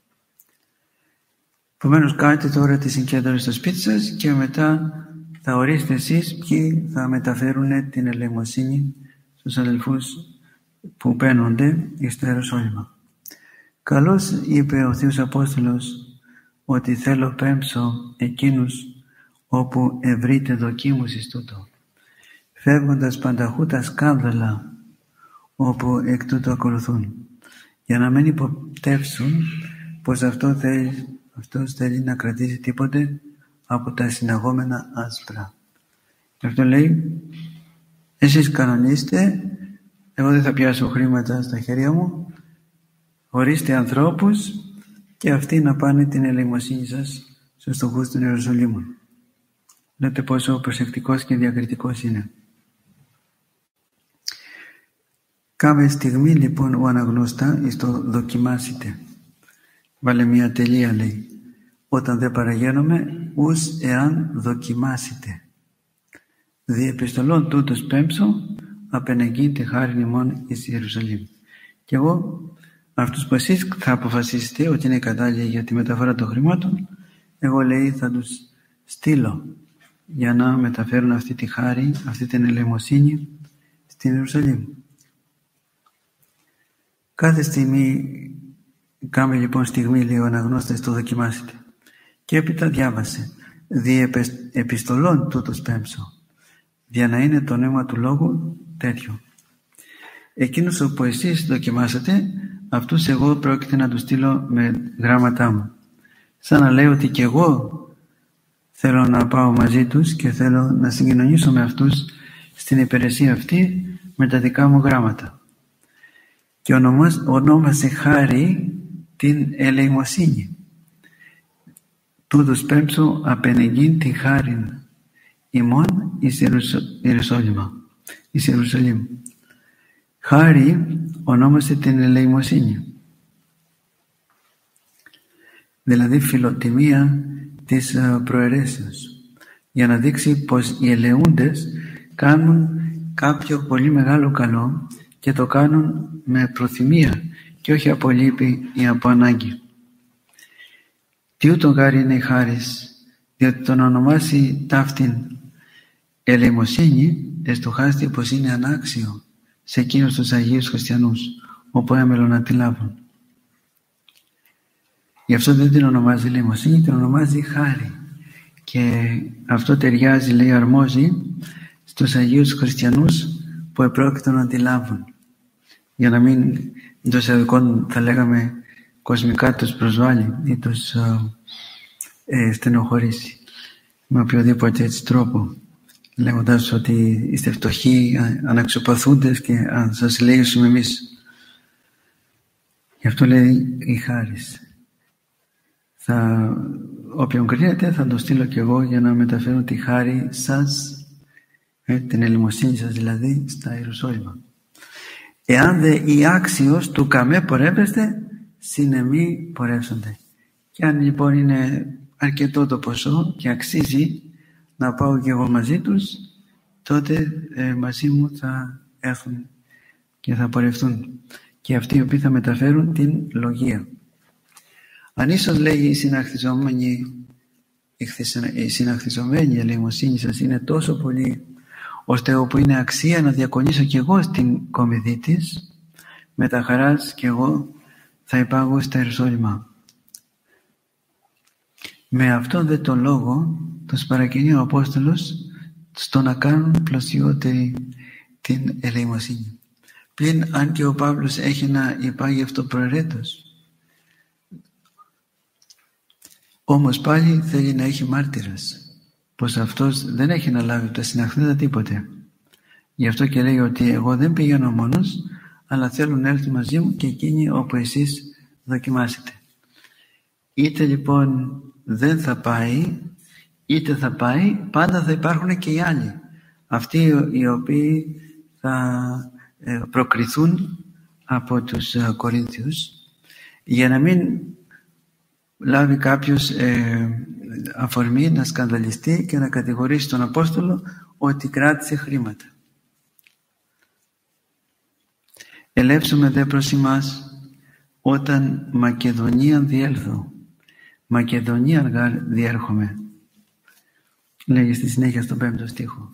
Επομένως, κάντε τώρα τη συγκέντρωση στο σπίτι σας και μετά θα ορίσετε εσείς ποιοι θα μεταφέρουν την ελεημοσύνη στους αδελφούς που παίρνονται στο Ιεροσόλυμα. Καλώς είπε ο Θείος Απόστολος ότι θέλω πέμψω εκείνους όπου ευρείτε δοκίμους εις τούτο, φεύγοντας πανταχού τα σκάνδαλα όπου εκ τούτου ακολουθούν. για να μην υποπτεύσουν πως αυτός θέλει να κρατήσει τίποτε από τα συναγόμενα άσπρα. Γι' αυτό λέει, εσείς κανονίστε, εγώ δεν θα πιάσω χρήματα στα χέρια μου, ορίστε ανθρώπους και αυτοί να πάνε την ελεημοσύνη σας στους στοχούς των Ιεροσολύμων. Λέτε πόσο προσεκτικός και διακριτικός είναι. Κάποια στιγμή λοιπόν ο αναγνώστα εις το δοκιμάσετε. Βάλε μια τελεία, λέει. Όταν δεν παραγαίνομαι, ους εάν δοκιμάσετε. Δι' επιστολών τούτος πέμψω, απενεγγύντε χάριν ημών εις Ιερουσαλήμ. Και εγώ, αυτούς που εσείς θα αποφασίσετε ότι είναι κατάλληλοι για τη μεταφορά των χρημάτων, εγώ, λέει, θα τους στείλω για να μεταφέρουν αυτή τη χάρη, αυτή την ελεημοσύνη στην Ιερουσαλήμ. Κάθε στιγμή, κάμε λοιπόν στιγμή, λέει ο αναγνώστης, το δοκιμάσετε. Και έπειτα διάβασε, δι' επιστολών τούτος πέμψω, για να είναι το νόημα του λόγου τέτοιο. Εκείνους όπου εσείς δοκιμάσατε, αυτούς εγώ πρόκειται να τους στείλω με γράμματά μου. Σαν να λέω ότι και εγώ θέλω να πάω μαζί τους και θέλω να συγκοινωνήσω με αυτούς στην υπηρεσία αυτή με τα δικά μου γράμματα. Και ονόμασε χάρη την ελεημοσύνη. Τούτος πέμψω απενεγγύν τη χάριν ημών εις Ιερουσαλήμ. Χάρη ονόμασε την ελεημοσύνη. Δηλαδή φιλοτιμία της προαιρέσεως. Για να δείξει πως οι ελεούντες κάνουν κάποιο πολύ μεγάλο καλό και το κάνουν με προθυμία και όχι από λύπη ή από ανάγκη. Τι ούτω χάρη είναι η χάρις, διότι τον ονομάσει ταύτην ελεημοσύνη, εστοχάστη πως είναι ανάξιο σε εκείνους τους Αγίους Χριστιανούς, όπου έμελον να τη λάβουν. Γι' αυτό δεν την ονομάζει ελεημοσύνη, την ονομάζει χάρη. Και αυτό ταιριάζει, λέει, αρμόζει στους Αγίους Χριστιανούς που επρόκειτο να τη λάβουν. Για να μην εντός εισαγωγικών, θα λέγαμε, κοσμικά τους προσβάλλει ή τους στενοχωρήσει με οποιοδήποτε έτσι τρόπο, λέγοντας ότι είστε φτωχοί, αναξιοπαθούντες και αν σας ελέγξουμε εμείς. Γι' αυτό λέει η χάρις. Όποιον κρίνεται θα το στείλω κι εγώ για να μεταφέρω τη χάρη σας, την ελεημοσύνη σας δηλαδή, στα Ιερουσάλημα. Εάν δε η άξιος του καμέ πορεύεστε, συνεμή πορεύσονται. Και αν λοιπόν είναι αρκετό το ποσό και αξίζει να πάω και εγώ μαζί τους, τότε μαζί μου θα έρθουν και θα πορευτούν. Και αυτοί οι οποίοι θα μεταφέρουν την λογία. Αν ίσως, λέει, η συναχθιζομένη ελεημοσύνη σας είναι τόσο πολύ, ώστε όπου είναι αξία να διακονήσω κι εγώ στην κομιδή της, με τα χαράς κι εγώ θα υπάγω στα Ιεροσόλυμα. Με αυτόν δε τον λόγο τους παρακινεί ο Απόστολος στο να κάνουν πλουσιότερη την ελεημοσύνη. Πλην αν και ο Παύλος έχει να υπάγει αυτό προαιρέτως, όμως πάλι θέλει να έχει μάρτυρας πως αυτός δεν έχει να λάβει από τα συναχθέντα τίποτε. Γι' αυτό και λέει ότι εγώ δεν πηγαίνω μόνος, αλλά θέλουν να έρθουν μαζί μου και εκείνοι όπου εσείς δοκιμάσετε. Είτε λοιπόν δεν θα πάει, είτε θα πάει, πάντα θα υπάρχουν και οι άλλοι. Αυτοί οι οποίοι θα προκριθούν από τους Κορίνθιους, για να μην λάβει κάποιος αφορμή να σκανδαλιστεί και να κατηγορήσει τον Απόστολο ότι κράτησε χρήματα. Ελεύσουμε δε προς ημάς όταν Μακεδονίαν διέλθω. Μακεδονίαν διέρχομαι. Λέγει στη συνέχεια στον 5ο στίχο.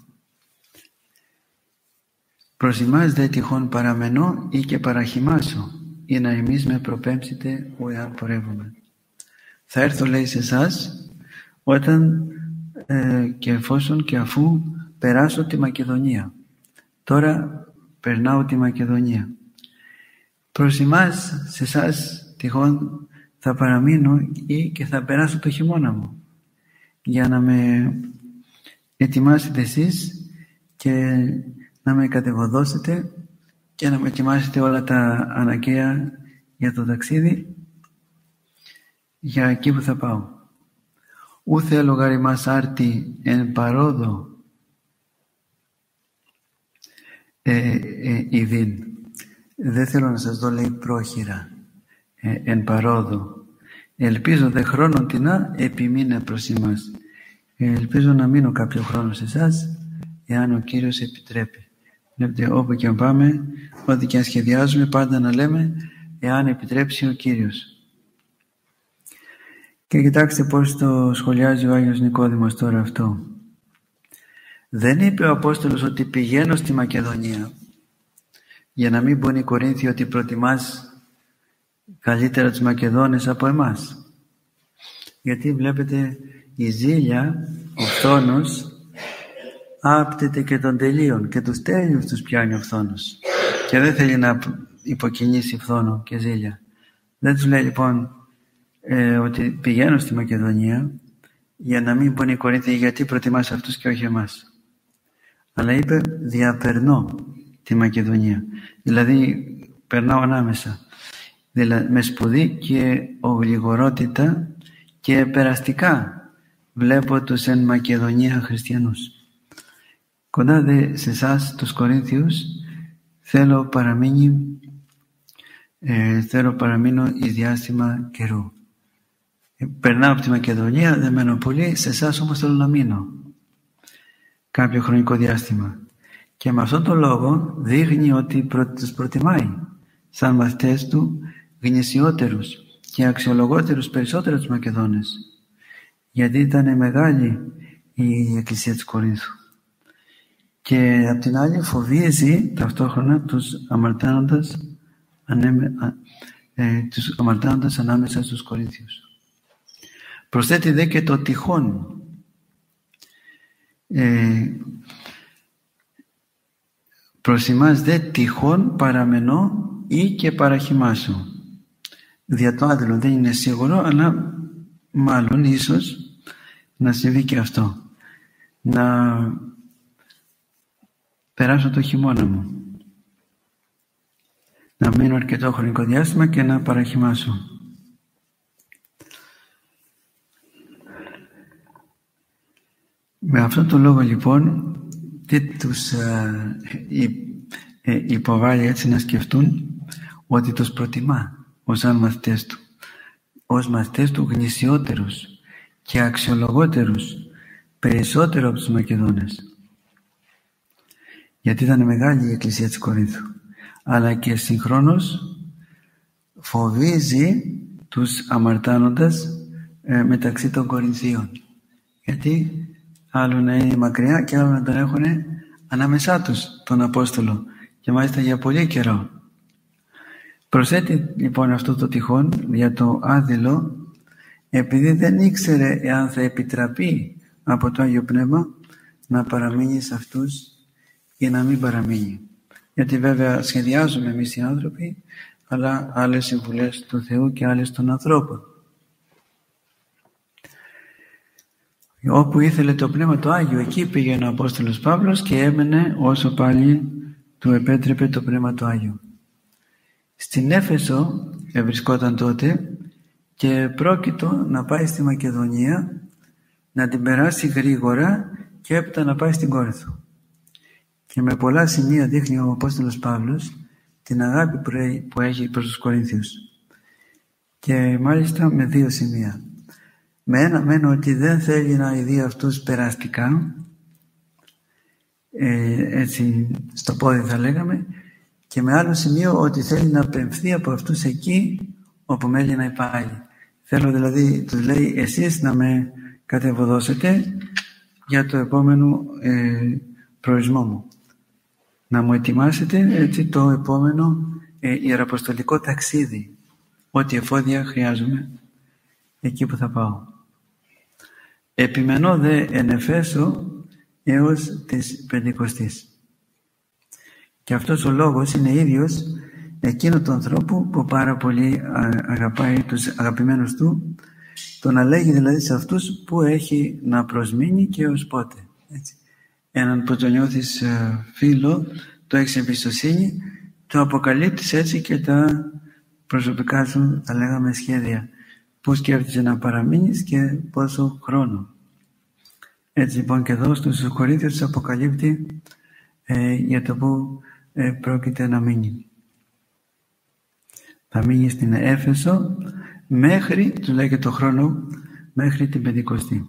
Προς ημάς δε τυχόν παραμενώ ή και παραχυμάσω, ή να εμείς με προπέμψετε ου εάν πορεύομαι. Θα έρθω, λέει, σε εσάς όταν και εφόσον και αφού περάσω τη Μακεδονία. Τώρα περνάω τη Μακεδονία. προς εμάς, σε εσάς τυχόν θα παραμείνω ή και θα περάσω το χειμώνα μου, για να με ετοιμάσετε εσείς και να με κατεβοδώσετε και να με ετοιμάσετε όλα τα αναγκαία για το ταξίδι, για εκεί που θα πάω. Ου θέλω γάρι άρτη εν παρόδο ειδήν. Δεν θέλω να σας δω, λέει, πρόχειρα, εν παρόδο. Ελπίζω δε χρόνον τεινά επιμείνε προς εμάς. Ελπίζω να μείνω κάποιο χρόνο σε εσάς, εάν ο Κύριος επιτρέπει. Βλέπετε, όπου και αν πάμε, ό,τι και αν σχεδιάζουμε, πάντα να λέμε, εάν επιτρέψει ο Κύριος. Και κοιτάξτε πώς το σχολιάζει ο Άγιος Νικόδημος τώρα αυτό. Δεν είπε ο Απόστολος ότι πηγαίνω στη Μακεδονία, για να μην μπουν οι Κορίνθιοι ότι προτιμάς καλύτερα τους Μακεδόνες από εμάς. Γιατί βλέπετε, η ζήλια, ο φθόνος, άπτεται και των τελείων και τους τέλειους τους πιάνει ο φθόνος και δεν θέλει να υποκινήσει φθόνο και ζήλια. Δεν τους λέει λοιπόν ότι πηγαίνω στη Μακεδονία για να μην πούν οι Κορίνθιοι γιατί προτιμάς αυτούς και όχι εμάς. Αλλά είπε διαπερνώ τη Μακεδονία, δηλαδή περνάω ανάμεσα, δηλαδή με σπουδή και ογλιγορότητα και περαστικά βλέπω τους εν Μακεδονία χριστιανούς. Κοντά δε σε εσάς τους Κορίνθιους θέλω παραμείνω εις διάστημα καιρού. Περνάω από τη Μακεδονία, δεν μένω πολύ, σε εσάς όμως θέλω να μείνω κάποιο χρονικό διάστημα. Και με αυτόν τον λόγο δείχνει ότι τους προτιμάει σαν μαθητές του γνησιότερους και αξιολογότερους περισσότερο τους Μακεδόνες, γιατί ήταν μεγάλη η Εκκλησία της Κορίνθου. Και απ' την άλλη φοβίζει ταυτόχρονα τους αμαρτάνοντας ανάμεσα στους Κορίνθιους. Προσθέτει δε και το τυχόν. Προς εμάς δε τυχόν παραμενώ ή και παραχυμάσω. Δια το άδειλο δεν είναι σίγουρο, αλλά μάλλον ίσως να συμβεί και αυτό. Να περάσω το χειμώνα μου. Να μείνω αρκετό χρονικό διάστημα και να παραχυμάσω. Με αυτόν τον λόγο λοιπόν τι τους υποβάλλει έτσι να σκεφτούν ότι τους προτιμά ως μαθητές του, ως μαθητές του γνησιότερους και αξιολογότερους περισσότερο από τους Μακεδόνες, γιατί ήταν μεγάλη η Εκκλησία της Κορίνθου, αλλά και συγχρόνως φοβίζει τους αμαρτάνοντας μεταξύ των Κορινθίων, γιατί άλλο να είναι μακριά και άλλο να τον έχουν ανάμεσά τους τον Απόστολο και μάλιστα για πολύ καιρό. Προσθέτει λοιπόν αυτό το τυχόν για το άδειλο, επειδή δεν ήξερε εάν θα επιτραπεί από το Άγιο Πνεύμα να παραμείνει σε αυτούς ή να μην παραμείνει. Γιατί βέβαια σχεδιάζουμε εμείς οι άνθρωποι, αλλά άλλες συμβουλές του Θεού και άλλες των ανθρώπων. Όπου ήθελε το Πνεύμα το Άγιο, εκεί πήγαινε ο Απόστολος Παύλος και έμενε όσο πάλι του επέτρεπε το Πνεύμα το Άγιο. Στην Έφεσο βρισκόταν τότε και πρόκειτο να πάει στη Μακεδονία, να την περάσει γρήγορα και έπειτα να πάει στην Κόρινθο. Και με πολλά σημεία δείχνει ο Απόστολος Παύλος την αγάπη που έχει προς τους Κορίνθιους. Και μάλιστα με δύο σημεία. Με ένα μένω ότι δεν θέλει να ειδεί αυτούς περαστικά, έτσι στο πόδι θα λέγαμε, και με άλλο σημείο ότι θέλει να πεμφθεί από αυτούς εκεί όπου μέλει να πάει. Θέλω δηλαδή, τους λέει, εσείς να με κατεβοδώσετε για το επόμενο προορισμό μου. Να μου ετοιμάσετε έτσι το επόμενο ιεραποστολικό ταξίδι, ό,τι εφόδια χρειάζομαι εκεί που θα πάω. Επιμενώ δε εν Εφέσω έως της Πεντηκοστής. Και αυτός ο λόγος είναι ίδιος εκείνο τον ανθρώπο που πάρα πολύ αγαπάει τους αγαπημένους του, το να λέγει δηλαδή σε αυτούς που έχει να προσμείνει και ως πότε. Έτσι. Έναν που το νιώθεις φίλο, το έχεις εμπιστοσύνη, το αποκαλύπτεις έτσι και τα προσωπικά σου, θα λέγαμε, σχέδια. Πώς σκέφτεσαι να παραμείνεις και πόσο χρόνο. Έτσι λοιπόν και εδώ στους Κορίνθιους τους αποκαλύπτει για το που πρόκειται να μείνει. Θα μείνει στην Έφεσο μέχρι, του λέει και το χρόνο, μέχρι την Πεντηκοστή.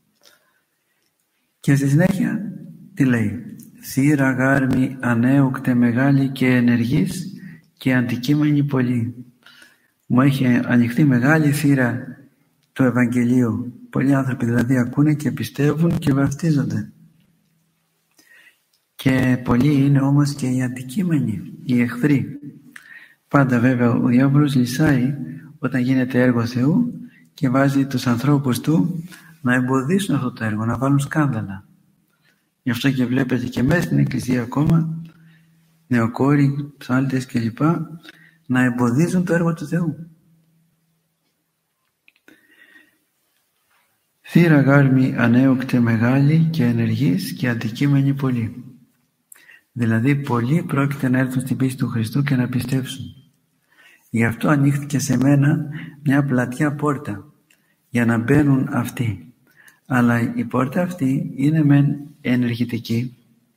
Και στη συνέχεια τι λέει? Θύρα γάρμη ανέουκτε μεγάλη και ενεργής και αντικείμενη πολύ. Μου έχει ανοιχτεί μεγάλη θύρα το Ευαγγελίο. Πολλοί άνθρωποι δηλαδή ακούνε και πιστεύουν και βαφτίζονται. Και πολλοί είναι όμως και οι αντικείμενοι, οι εχθροί. Πάντα βέβαια ο διάβολος λυσάει όταν γίνεται έργο Θεού και βάζει τους ανθρώπους του να εμποδίσουν αυτό το έργο, να βάλουν σκάνδαλα. Γι' αυτό και βλέπετε και μέσα στην Εκκλησία ακόμα νεοκόροι, ψάλτες κλπ. Να εμποδίζουν το έργο του Θεού. Θύρα γάρμη ανέωκτε μεγάλη και ενεργής και αντικείμενη πολύ. Δηλαδή πολλοί πρόκειται να έρθουν στην πίστη του Χριστού και να πιστέψουν. Γι' αυτό ανοίχθηκε σε μένα μια πλατιά πόρτα για να μπαίνουν αυτοί. Αλλά η πόρτα αυτή είναι μεν ενεργητική,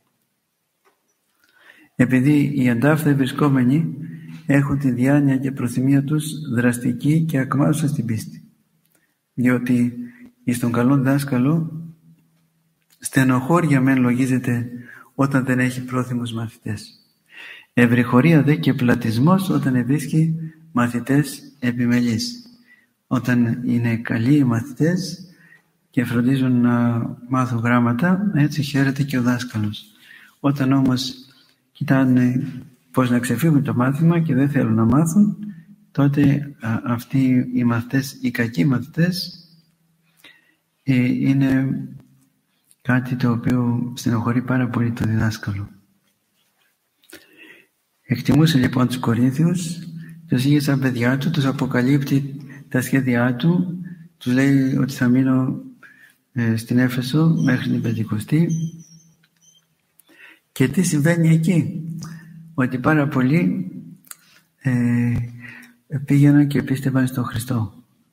επειδή οι αντάφθοι βρισκόμενοι έχουν τη διάνοια και προθυμία τους δραστική και ακμάζουσα στην πίστη. Διότι εις τον καλόν δάσκαλο στενοχώρια μεν λογίζεται όταν δεν έχει πρόθυμους μαθητές. Ευρυχωρία δε και πλατισμός όταν ευρίσκει μαθητές επιμελείς. Όταν είναι καλοί οι μαθητές και φροντίζουν να μάθουν γράμματα, έτσι χαίρεται και ο δάσκαλος. Όταν όμως κοιτάνε πώς να ξεφύγουν το μάθημα και δεν θέλουν να μάθουν, τότε αυτοί οι μαθητές, οι κακοί μαθητές, είναι κάτι το οποίο στενοχωρεί πάρα πολύ το διδάσκαλο. Εκτιμούσε λοιπόν τους Κορίνθιους, τους είχε σαν παιδιά του, τους αποκαλύπτει τα σχέδιά του, τους λέει ότι θα μείνω στην Έφεσο μέχρι την Πεντηκοστή. Και τι συμβαίνει εκεί? Ότι πάρα πολλοί πήγαιναν και πίστευαν στον Χριστό.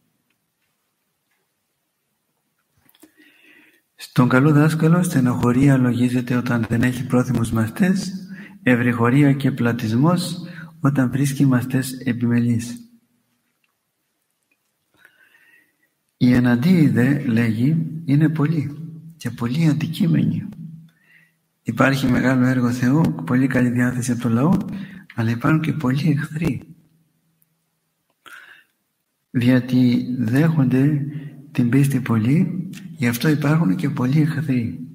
Στον καλό δάσκαλο στενοχωρία λογίζεται όταν δεν έχει πρόθυμους μαθητές, ευρυχωρία και πλατισμός όταν βρίσκει μαθητές επιμελείς. Οι εναντίοι δε, λέγει, είναι πολλοί και πολλοί αντικείμενοι. Υπάρχει μεγάλο έργο Θεού, πολύ καλή διάθεση από το λαό, αλλά υπάρχουν και πολλοί εχθροί. Γιατί δέχονται την πίστη πολλοί, γι' αυτό υπάρχουν και πολλοί εχθροί.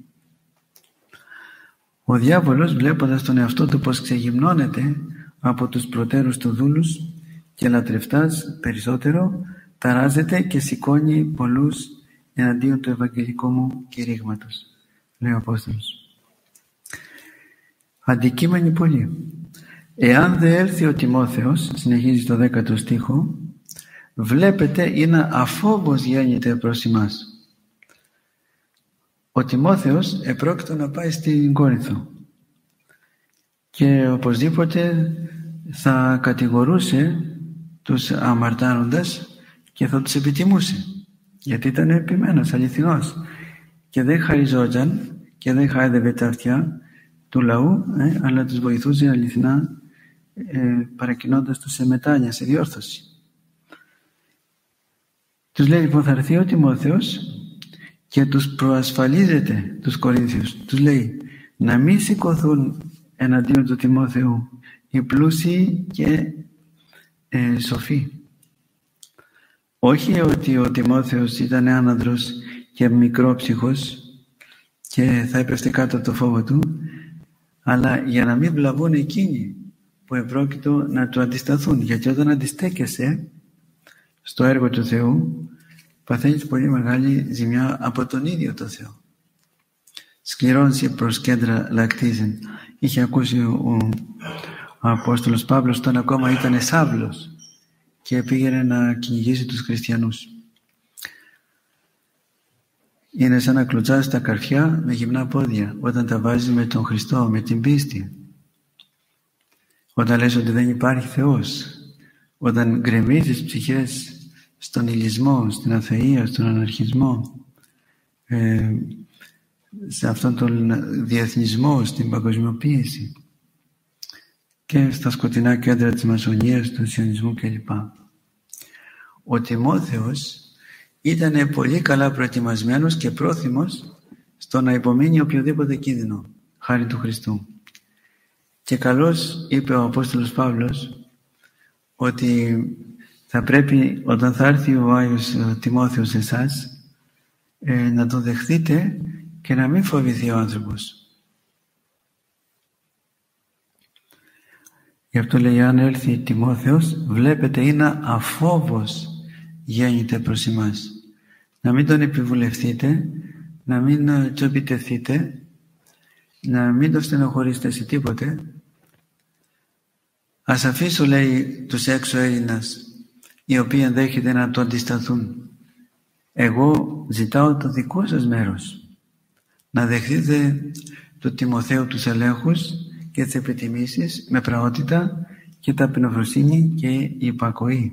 Ο διάβολος, βλέποντας τον εαυτό του πως ξεγυμνώνεται από τους προτέρους του δούλους και λατρευτάς περισσότερο, ταράζεται και σηκώνει πολλούς εναντίον του ευαγγελικού μου κηρύγματος, λέει ο Απόστολος. Αντικείμενοι πολλοί. Εάν δεν έρθει ο Τιμόθεος, συνεχίζει το 10ο στίχο, βλέπετε είναι αφόβος γέννηται προς εμάς. Ο Τιμόθεος επρόκειτο να πάει στην Κόρινθο και οπωσδήποτε θα κατηγορούσε τους αμαρτάνοντας και θα τους επιτιμούσε, γιατί ήταν επιμένος, αληθινός και δεν χαριζόταν και δεν χάιδευε τα αυτιά του λαού, αλλά τους βοηθούσε αληθινά, παρακινώντας τους σε μετάνοια, σε διόρθωση. Τους λέει λοιπόν θα έρθει ο Τιμόθεος και τους προασφαλίζεται τους Κορίνθιους. Τους λέει να μην σηκωθούν εναντίον του Τιμόθεου οι πλούσιοι και σοφοί. Όχι ότι ο Τιμόθεος ήταν άναδρος και μικρόψυχος και θα έπεφτε κάτω από το φόβο του, αλλά για να μην βλαβούν εκείνοι που επρόκειτο να του αντισταθούν. Γιατί όταν αντιστέκεσαι στο έργο του Θεού, παθαίνεις πολύ μεγάλη ζημιά από τον ίδιο τον Θεό. Σκληρώνσει προς κέντρα λακτίζεν. Είχε ακούσει Ο Απόστολος Παύλος τότε ακόμα ήταν Σάβλος και πήγαινε να κυνηγήσει τους χριστιανούς. Είναι σαν να κλωτσάς τα καρφιά με γυμνά πόδια όταν τα βάζεις με τον Χριστό, με την πίστη. Όταν λες ότι δεν υπάρχει Θεός, όταν γκρεμίζεις ψυχές στον ηλισμό, στην αθεία, στον αναρχισμό, σε αυτόν τον διεθνισμό, στην παγκοσμιοποίηση και στα σκοτεινά κέντρα της μασονίας, του σιωνισμού κλπ. Ο Τιμόθεος ήταν πολύ καλά προετοιμασμένος και πρόθυμος στο να υπομείνει οποιοδήποτε κίνδυνο, χάρη του Χριστού. Και καλώς είπε ο Απόστολος Παύλος ότι θα πρέπει όταν θα έρθει ο Άγιος Τιμόθεος σε εσάς να τον δεχτείτε και να μην φοβηθεί ο άνθρωπος. Γι' αυτό λέει, αν έρθει Τιμόθεος, βλέπετε είναι αφόβος γέννηται προς εμάς. Να μην τον επιβουλευτείτε, να μην του επιτεθείτε, να μην το στενοχωρήσετε σε τίποτε. Ας αφήσω, λέει, τους έξω Έλληνας, οι οποίοι ενδέχεται να το αντισταθούν. Εγώ ζητάω το δικό σας μέρος. Να δεχτείτε του Τιμοθέου τους ελέγχους και τις επιτιμήσεις με πραότητα και ταπεινοφροσύνη και υπακοή.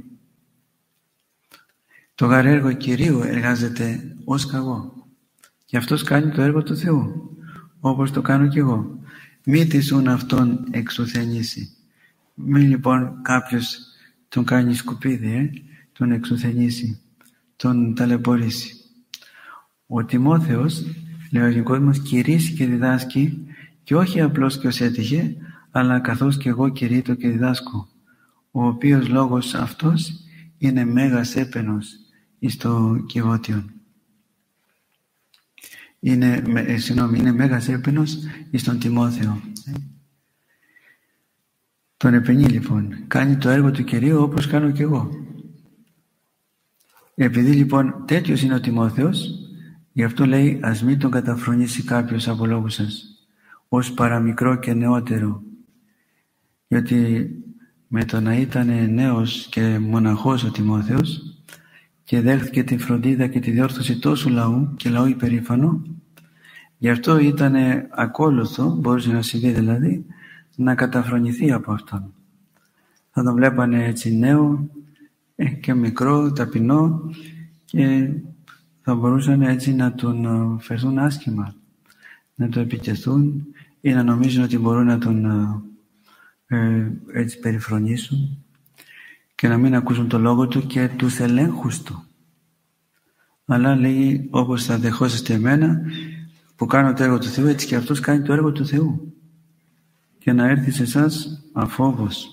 Το γαρ έργο Κυρίου εργάζεται ως καγώ. Και αυτός κάνει το έργο του Θεού, όπως το κάνω κι εγώ. Μη τισούν αυτόν εξουθενήσει. Μην λοιπόν κάποιος τον κάνει σκουπίδι, τον εξουθενήσει, τον ταλαιπωρήσει. Ο Τιμόθεος, λέει ο Νικόδημος, κηρύσσει και διδάσκει, και όχι απλώς και ως έτυχε, αλλά καθώς και εγώ κηρύττω και διδάσκω, ο οποίος λόγος αυτός είναι μέγας έπαινος εις το Κιβώτιον. Είναι μέγας έπαινος εις τον Τιμόθεο. Τον επενεί λοιπόν, κάνει το έργο του Κυρίου όπως κάνω και εγώ. Επειδή λοιπόν τέτοιος είναι ο Τιμόθεος, γι' αυτό λέει, ας μην τον καταφρονήσει κάποιος από λόγους σας, ως παραμικρό και νεότερο. Γιατί με το να ήταν νέος και μοναχός ο Τιμόθεος και δέχτηκε τη φροντίδα και τη διόρθωση τόσου λαού και λαού υπερήφανο, γι' αυτό ήταν ακόλουθο, μπορούσε να συμβεί δηλαδή, να καταφρονηθεί από αυτόν. Θα τον βλέπανε έτσι νέο και μικρό, ταπεινό, και θα μπορούσαν έτσι να τον φερθούν άσχημα, να το επιτεθούν ή να νομίζουν ότι μπορούν να τον έτσι περιφρονήσουν και να μην ακούσουν το λόγο του και τους ελέγχους του. Αλλά λέει, όπως θα δεχόσαστε εμένα που κάνω το έργο του Θεού, έτσι και αυτός κάνει το έργο του Θεού, και να έρθει σε εσάς αφόβος.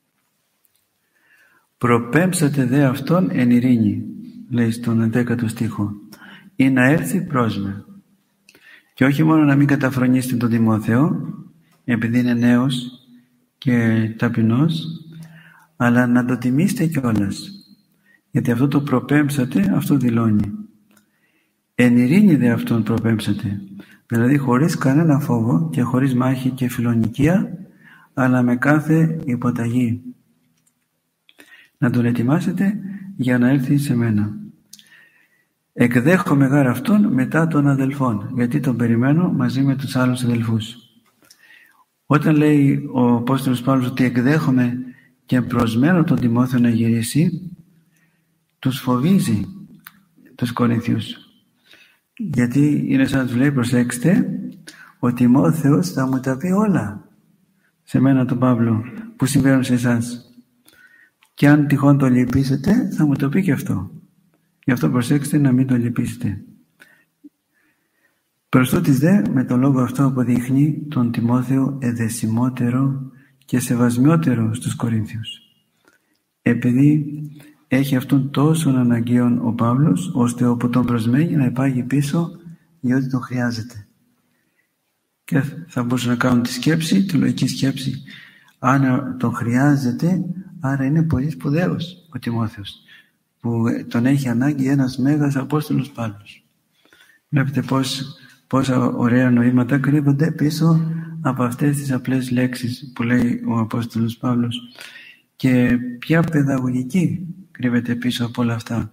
Προπέμψατε δε αυτόν εν ειρήνη, λέει στον 11ο στίχο, ή να έρθει προς με. Και όχι μόνο να μην καταφρονήσετε τον Τιμόθεο, επειδή είναι νέος και ταπεινός, αλλά να το τιμήσετε κιόλας. Γιατί αυτό το προπέμψατε, αυτό δηλώνει. Εν ειρήνη δε αυτόν προπέμψατε. Δηλαδή χωρίς κανένα φόβο και χωρίς μάχη και φιλονικία, αλλά με κάθε υποταγή. Να τον ετοιμάσετε για να έρθει σε μένα. Εκδέχομαι γάρ αυτόν μετά των αδελφών, γιατί τον περιμένω μαζί με τους άλλους αδελφούς. Όταν λέει ο Απόστολος Παύλος ότι εκδέχομαι και προσμένω τον Τιμόθεο να γυρίσει, τους φοβίζει τους Κορινθίους. Γιατί είναι σαν να τους λέει, προσέξτε, ο Τιμόθεος θα μου τα πει όλα σε μένα τον Παύλο που συμβαίνουν σε εσάς. Και αν τυχόν το λυπήσετε, θα μου το πει και αυτό. Γι' αυτό προσέξτε να μην το λυπήσετε. Προς τούτης δε, με τον λόγο αυτό αποδείχνει τον Τιμόθεο εδεσιμότερο και σεβασμιότερο στους Κορίνθιους. Επειδή έχει αυτόν τόσον αναγκαίον ο Παύλος, ώστε όπου τον προσμένει να υπάγει πίσω για ό,τι τον χρειάζεται. Και θα μπορούσαν να κάνουν τη σκέψη, τη λογική σκέψη, αν τον χρειάζεται, άρα είναι πολύ σπουδαίος ο Τιμόθεος, που τον έχει ανάγκη ένας μέγας Απόστολος Παύλος. Βλέπετε πόσα ωραία νοήματα κρύβονται πίσω από αυτές τις απλές λέξεις που λέει ο Απόστολος Παύλος και ποια παιδαγωγική κρύβεται πίσω από όλα αυτά.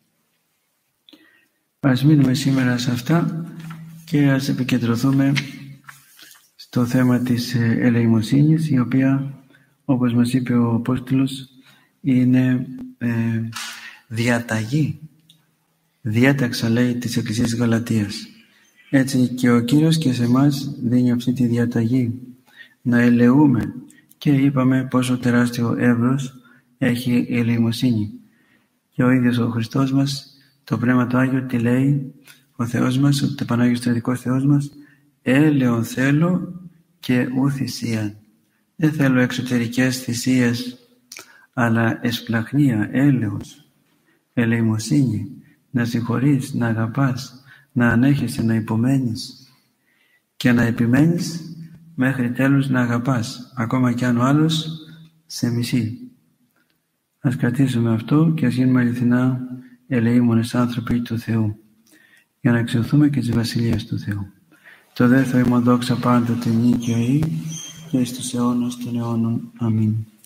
Ας μείνουμε σήμερα σε αυτά και ας επικεντρωθούμε στο θέμα της ελεημοσύνης, η οποία, όπως μας είπε ο Απόστολος, είναι διαταγή. Διέταξα, λέει, της Εκκλησίας Γαλατίας. Έτσι και ο Κύριος και σε εμάς δίνει αυτή τη διαταγή, να ελεούμε, και είπαμε πόσο τεράστιο εύρος έχει η ελεημοσύνη. Και ο ίδιος ο Χριστός μας, το Πνεύμα του Άγιο, τι λέει ο Θεός μας, ο Πανάγιος Τριαδικός Θεός μας? Έλεον θέλω και ου θυσίαν. Δεν θέλω εξωτερικές θυσίες, αλλά εσπλαχνία, έλεος, ελεημοσύνη, να συγχωρείς, να αγαπάς, να ανέχεσαι, να υπομένεις και να επιμένεις μέχρι τέλους να αγαπάς, ακόμα κι αν ο άλλος σε μισεί. Ας κρατήσουμε αυτό και ας γίνουμε αληθινά ελεήμονες άνθρωποι του Θεού, για να αξιωθούμε και της Βασιλείας του Θεού. Το δε Θεό ημών δόξα πάντοτε νύν και αεί και εις τους αιώνας των αιώνων. Αμήν.